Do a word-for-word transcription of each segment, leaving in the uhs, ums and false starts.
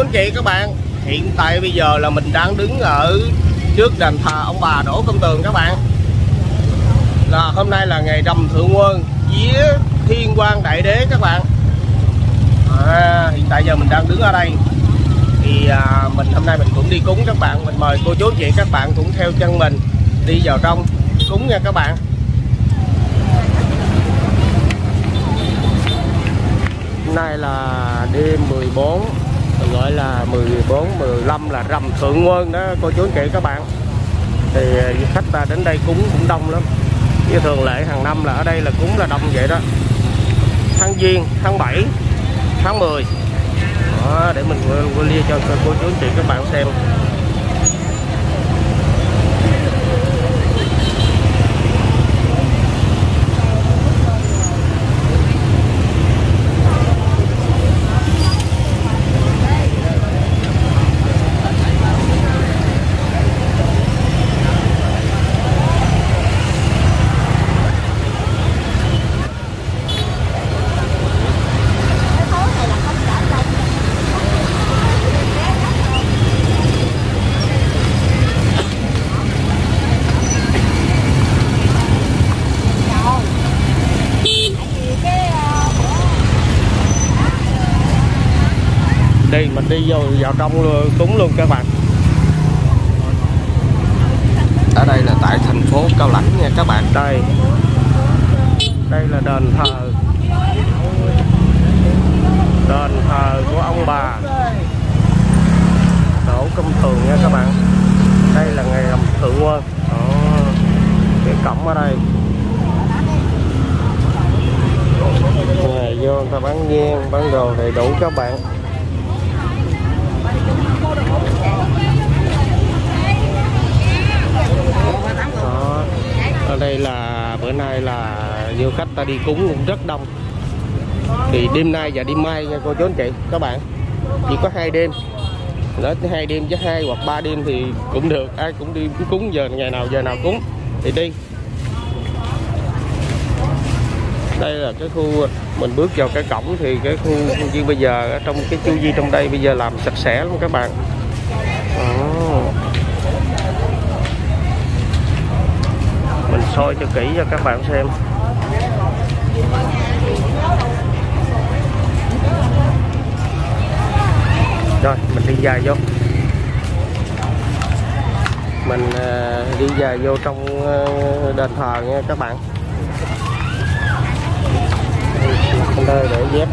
anh chị các bạn, hiện tại bây giờ là mình đang đứng ở trước đền thờ ông bà Đỗ Công Tường các bạn. Là hôm nay là ngày rằm Thượng Quân, vía Thiên Quang Đại Đế các bạn. À, hiện tại giờ mình đang đứng ở đây thì à, mình hôm nay mình cũng đi cúng các bạn. Mình mời cô chú chị các bạn cũng theo chân mình đi vào trong cúng nha các bạn. Hôm nay là đêm mười bốn, gọi là mười bốn, mười lăm là rằm Thượng Quân đó cô chú anh chị các bạn. Thì khách ta đến đây cúng cũng đông lắm. Như thường lệ hàng năm là ở đây là cúng là đông vậy đó. Tháng Giêng, tháng bảy, tháng mười đó, để mình quay lia cho cô chú anh chị các bạn xem. Đi mình đi vô vào trong luôn, cúng luôn các bạn. Ở đây là tại thành phố Cao Lãnh nha các bạn. Đây đây là đền thờ đền thờ của ông bà Đỗ Công Tường nha các bạn. Đây là ngày rằm Thượng Quân. Cái cổng ở đây ngày vô người ta bán nhang bán đồ đầy đủ các bạn. Đó. Ở đây là bữa nay là du khách ta đi cúng cũng rất đông. Thì đêm nay và đêm mai nha cô chú anh chị các bạn, chỉ có hai đêm, nữa hai đêm với hai hoặc ba đêm thì cũng được, ai cũng đi cúng giờ ngày nào giờ nào cúng thì đi. Đây là cái khu mình bước vào cái cổng thì cái khu như bây giờ ở trong cái chu vi trong đây bây giờ làm sạch sẽ lắm các bạn. Đó. Mình soi cho kỹ cho các bạn xem. Rồi mình đi dài vô, mình uh, đi dài vô trong uh, đền thờ nha các bạn. Đây để dép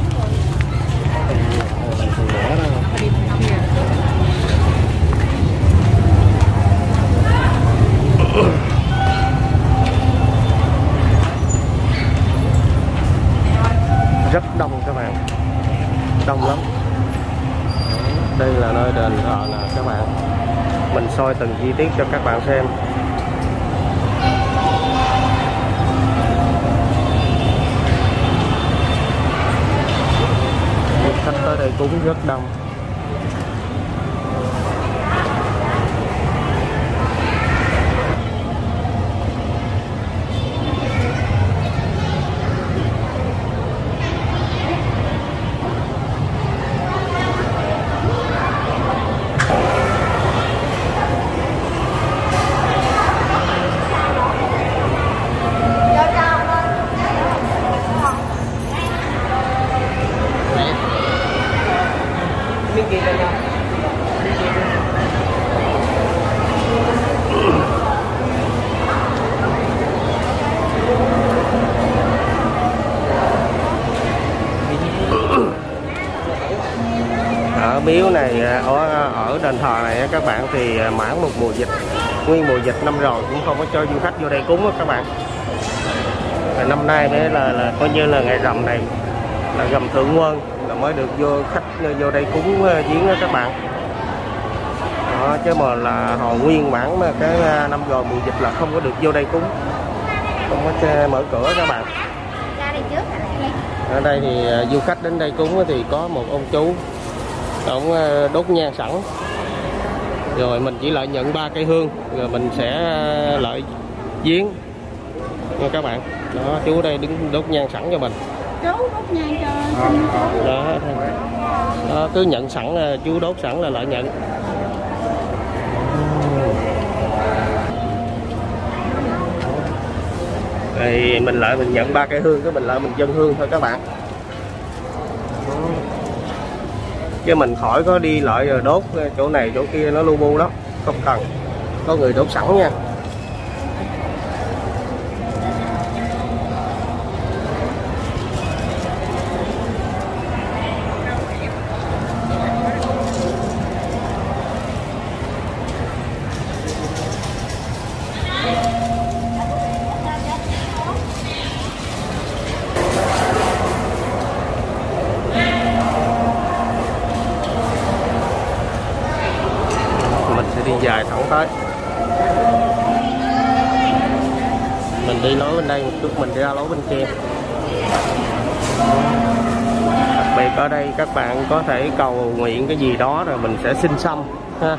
rất đông các bạn, đông lắm. Đây là nơi đền thờ nè các bạn, mình soi từng chi tiết cho các bạn xem. Khách tới đây cúng rất đông. Ở miếu này, ở, ở đền thờ này các bạn thì mãn một mùa dịch, nguyên mùa dịch năm rồi cũng không có cho du khách vô đây cúng các bạn. Và năm nay mới là, là coi như là ngày rằm này là rằm Thượng Quân là mới được vô khách vô đây cúng viếng đó các bạn. Đó, chứ mà là hồi nguyên bản mà cái năm rồi mùa dịch là không có được vô đây cúng, không có mở cửa các bạn. Ở đây thì du khách đến đây cúng thì có một ông chú, ông đốt nhang sẵn, rồi mình chỉ lại nhận ba cây hương rồi mình sẽ lại viếng nha các bạn. Đó, chú ở đây đứng đốt nhang sẵn cho mình. chú đốt nhang cho đó, đó cứ nhận sẵn, chú đốt sẵn là lợi nhận. Thì mình lại mình nhận ba cây hương, cái mình lại mình dân hương thôi các bạn, chứ mình khỏi có đi lại rồi đốt chỗ này chỗ kia nó lu bu lắm, không cần, có người đốt sẵn nha. Đi dài thẳng tới, mình đi lối bên đây một chút, mình đi ra lối bên kia. Đặc biệt ở đây các bạn có thể cầu nguyện cái gì đó rồi mình sẽ xin xăm ha.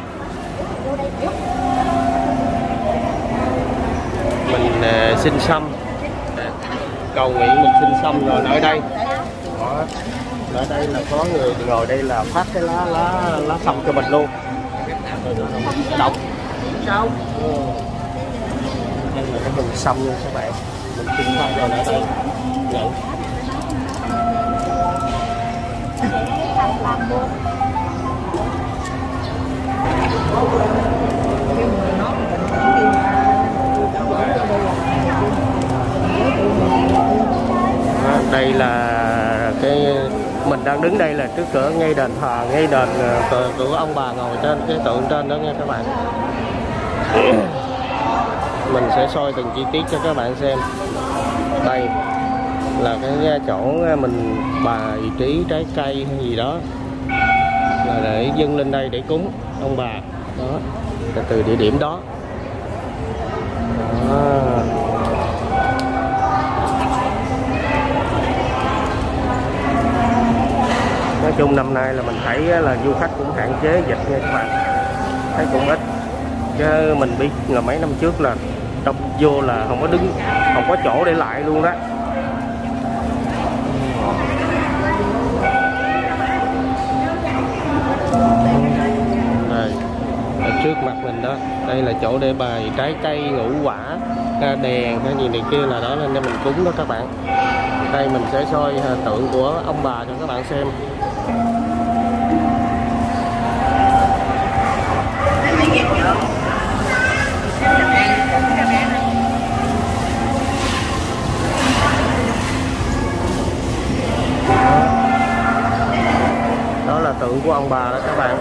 Mình uh, xin xăm, cầu nguyện mình xin xăm rồi ở đây. Đó. Ở đây là có người ngồi đây là phát cái lá lá lá xăm cho mình luôn. Đọc sao? Ừ. Đây là cái mình xăm nha các bạn, mình xin xăm rồi ở đây nhận. À, đây là cái mình đang đứng đây là trước cửa ngay đền thờ, ngay đền của ông bà ngồi trên cái tượng trên đó nha các bạn. Mình sẽ soi từng chi tiết cho các bạn xem. Đây là cái chỗ mình bài trí trái cây hay gì đó là để dâng lên đây để cúng ông bà đó, là từ địa điểm đó, đó. Nói chung năm nay là mình thấy là du khách cũng hạn chế dịch nha các bạn, thấy cũng ít, chứ mình biết là mấy năm trước là đông vô là không có đứng, không có chỗ để lại luôn đó. Đây, ở trước mặt mình đó, đây là chỗ để bày trái cây, ngũ quả, đèn hay gì này kia, là đó nên mình cúng đó các bạn. Đây mình sẽ soi tượng của ông bà cho các bạn xem. Đó là tượng của ông bà đó các bạn.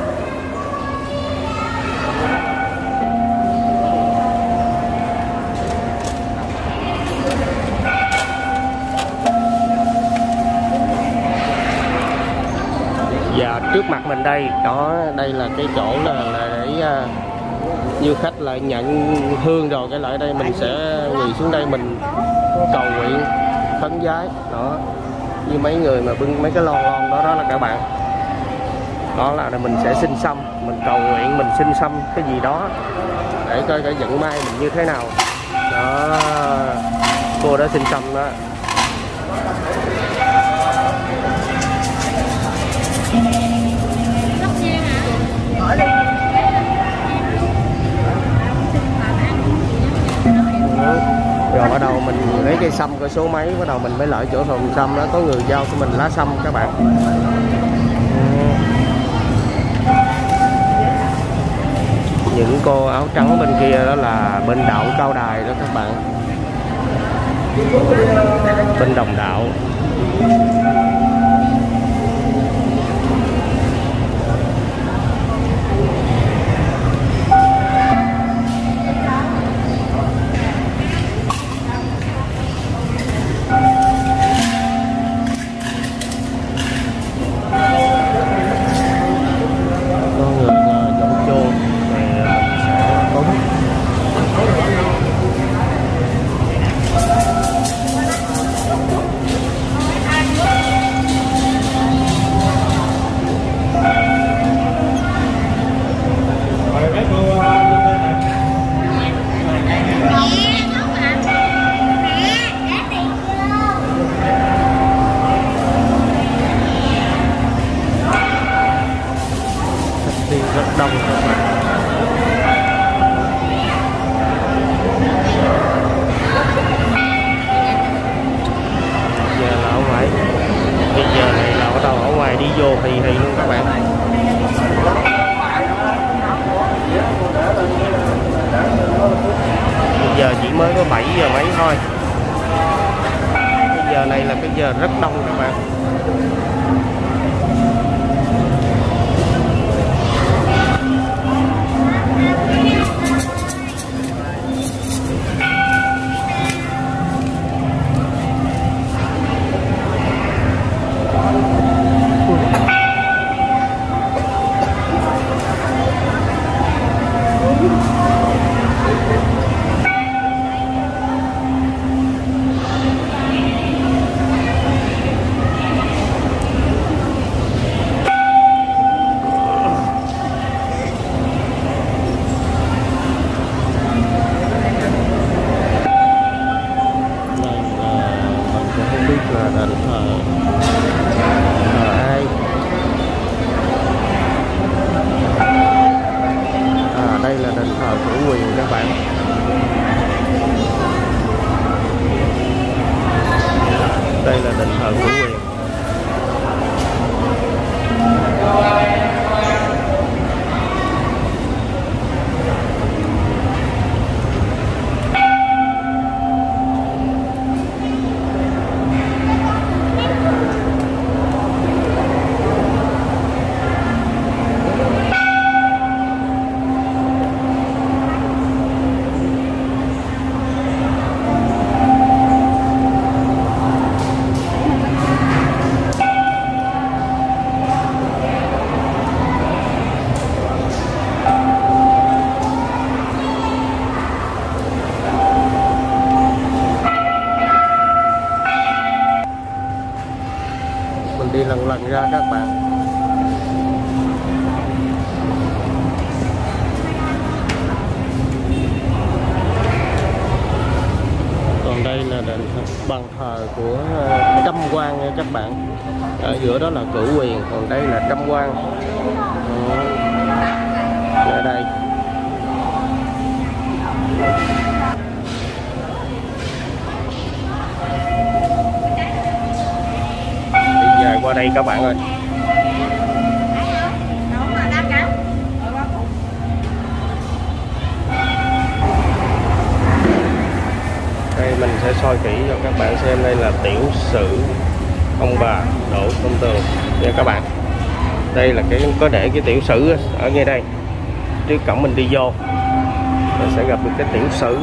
Và trước mặt mình đây, đó đây là cái chỗ là, là để uh, du khách lại nhận hương rồi, cái lại đây mình sẽ quỳ xuống đây mình cầu nguyện khấn vái đó, như mấy người mà bưng mấy cái lon lon đó, đó là các bạn, đó là mình sẽ xin xăm, mình cầu nguyện mình xin xăm cái gì đó để coi cái vận may mình như thế nào đó. Cô đã xin xăm đó. Rồi bắt đầu mình lấy cây sâm coi số mấy, bắt đầu mình mới lại chỗ thùng sâm đó, có người giao cho mình lá sâm các bạn. Những cô áo trắng bên kia đó là bên đạo Cao Đài đó các bạn, bên Đồng Đạo. Cái giờ này là cái giờ rất đông các bạn. Đây là đền thờ Cửu Quyền. Đi lần lần ra các bạn. Còn đây là đền bàn thờ của Trăm Quan nha các bạn. Ở giữa đó là Cửu Quyền, còn đây là Trăm Quan. Ở đây. Qua đây các bạn ơi. Đây mình sẽ soi kỹ cho các bạn xem. Đây là tiểu sử ông bà Đỗ Công Tường nha các bạn. Đây là cái có để cái tiểu sử ở ngay đây. Trước cổng mình đi vô mình sẽ gặp được cái tiểu sử.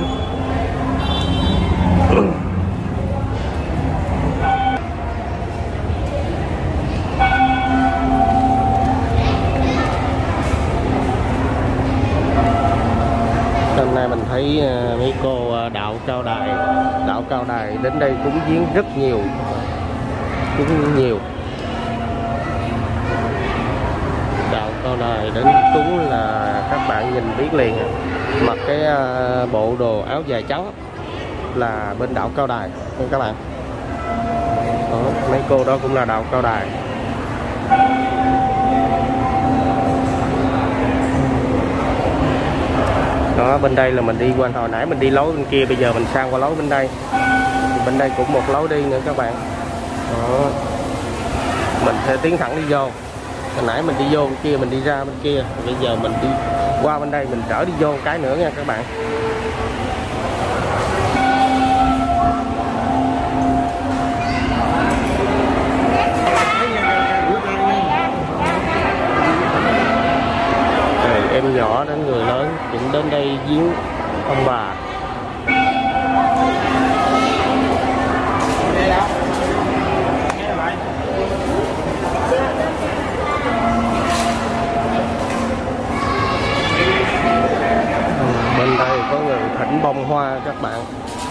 Hôm nay mình thấy mấy cô đạo Cao Đài, đạo Cao Đài đến đây cúng viếng rất nhiều, cúng nhiều. Đạo Cao Đài đến cúng là các bạn nhìn biết liền, mặc cái bộ đồ áo dài trắng là bên đạo Cao Đài các bạn. Đó, mấy cô đó cũng là đạo Cao Đài. Đó, bên đây là mình đi qua, hồi nãy mình đi lối bên kia, bây giờ mình sang qua lối bên đây. Bên đây cũng một lối đi nữa các bạn. Đó. Mình sẽ tiến thẳng đi vô. Hồi nãy mình đi vô bên kia, mình đi ra bên kia. Bây giờ mình đi qua bên đây, mình trở đi vô một cái nữa nha các bạn. Em nhỏ đến người lớn cũng đến đây viếng ông bà. Bên đây có người thỉnh bông hoa các bạn.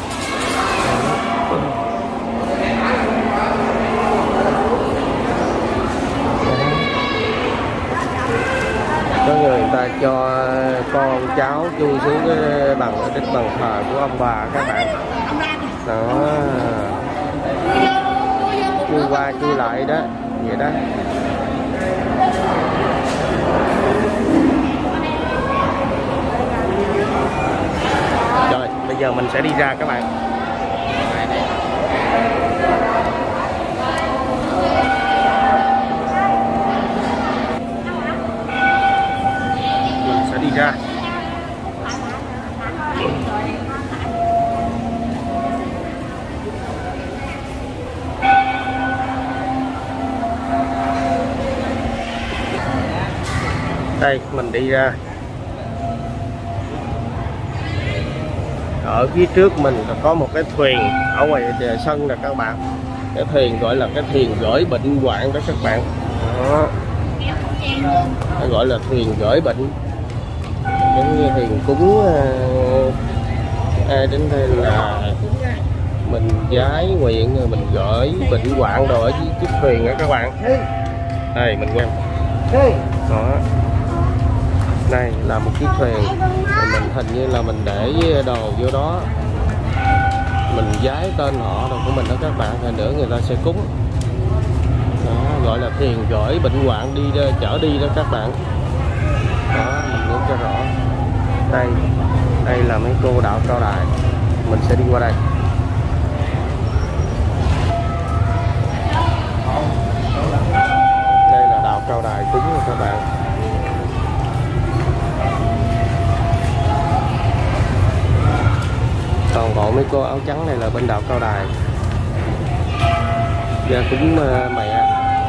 Có người, người ta cho con cháu chui xuống cái bằng đích bằng thờ của ông bà các bạn. Đó, chui qua chui lại đó, vậy đó. Rồi bây giờ mình sẽ đi ra các bạn. Mình sẽ đi ra. Đây mình đi ra, ở phía trước mình có một cái thuyền ở ngoài sân nè các bạn. Cái thuyền gọi là cái thuyền gửi bệnh hoạn đó các bạn. Đó. Nó gọi là thuyền gửi bệnh, giống như thuyền cúng uh, ai đến đây là mình giái nguyện rồi mình gửi bệnh hoạn rồi ở chiếc thuyền đó các bạn. Đây mình quay đó, đây là một chiếc thuyền rồi mình hình như là mình để đồ vô đó, mình giái tên họ đồ của mình đó các bạn, rồi nữa người ta sẽ cúng đó, gọi là thuyền gửi bệnh hoạn đi ra, chở đi đó các bạn. Đó mình muốn cho rõ. Đây đây là mấy cô đạo cao đài, mình sẽ đi qua đây. Đây là đạo cao đài cúng rồi các bạn. Toàn bộ mấy cô áo trắng này là bên đạo cao đài ra cúng uh, mẹ.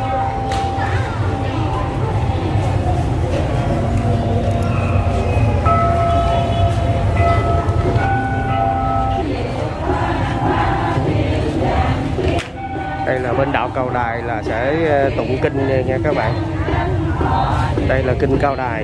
Đây là bên đạo cao đài là sẽ tụng kinh nha, nha các bạn. Đây là kinh cao đài.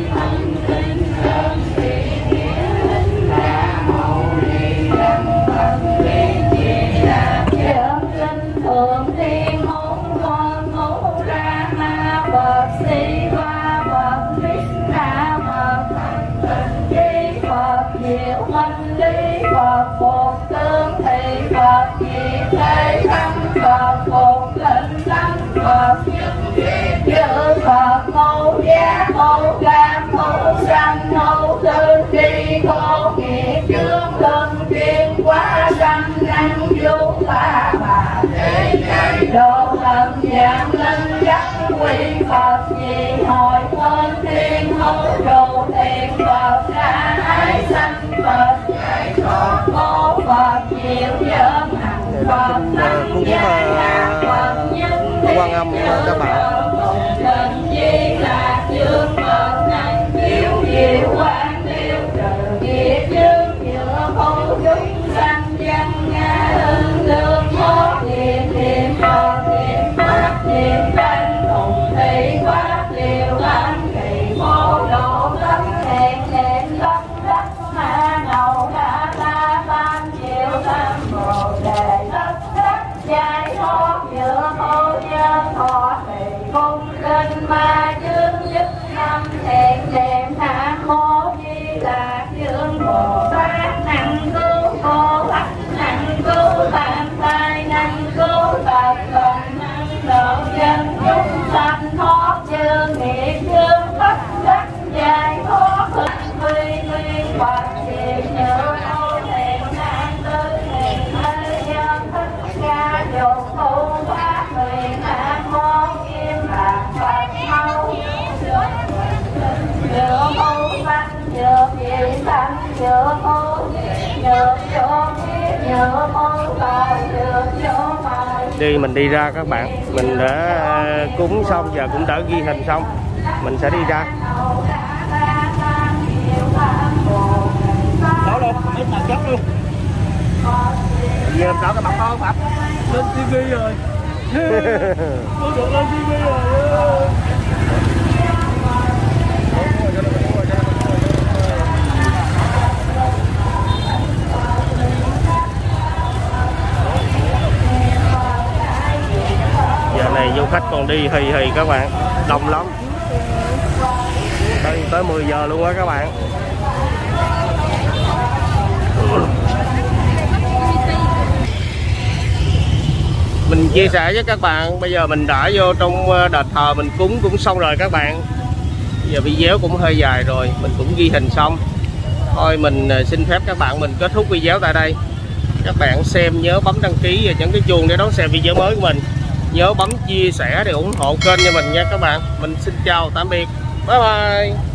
Độ lần dạng linh gắn quy Phật vì hồi hơn thiên hữu đồ thiện Phật ra ái sanh Phật dạy thoát cô Phật diệu dớm hành Phật tăng gia hạ Phật nhân Quan Âm các bạn. Lần di lạc dương Phật năng chiếu diệu quang tiêu trừ nghiệp dương nhựa khổ chúng sanh dân nga hương lương hốt niệm niệm Phật niệm Pháp niệm tranh cùng thị pháp liều anh kỳ mô độ tất hẹn hẹn tất đất ma đầu đa la ban diệu tam bồ đề tất đất giải thoát nhựa khổ nhân thọ thị cung linh ma dương giúp năm hẹn đệm nam mô di lạc dương bồ tát năng cứu cô tắc năng cứu tam tai năng cứu tật thần năng độ dân chúng sanh thoát dương nghiệp dương tất đất giải thoát thực quy nguyên Phật diệu nhựa đô thiện năng tư thiện thế nhân thích ca dục thủ pháp nguyện nam mô kim bản Phật mâu nhựa mâu sanh nhựa vị sanh nhựa mâu nhựa vô kiếp nhựa mâu tài nhựa vô tài. Đi mình đi ra các bạn, mình đã cúng xong giờ cũng đã ghi hình xong, mình sẽ đi ra. Đó luôn, mấy tầng chất luôn. Giờ làm sao cái mặt to Phật Lên ti vi rồi. Tôi được lên ti vi rồi. Giờ này du khách còn đi hì hì các bạn, đông lắm. Đây tới mười giờ luôn á các bạn. Mình chia sẻ với các bạn, bây giờ mình đã vô trong đền thờ mình cúng cũng xong rồi các bạn. Giờ video cũng hơi dài rồi, mình cũng ghi hình xong. Thôi mình xin phép các bạn mình kết thúc video tại đây. Các bạn xem nhớ bấm đăng ký và nhấn cái chuông để đón xem video mới của mình. Nhớ bấm chia sẻ để ủng hộ kênh cho mình nha các bạn. Mình xin chào tạm biệt. Bye bye.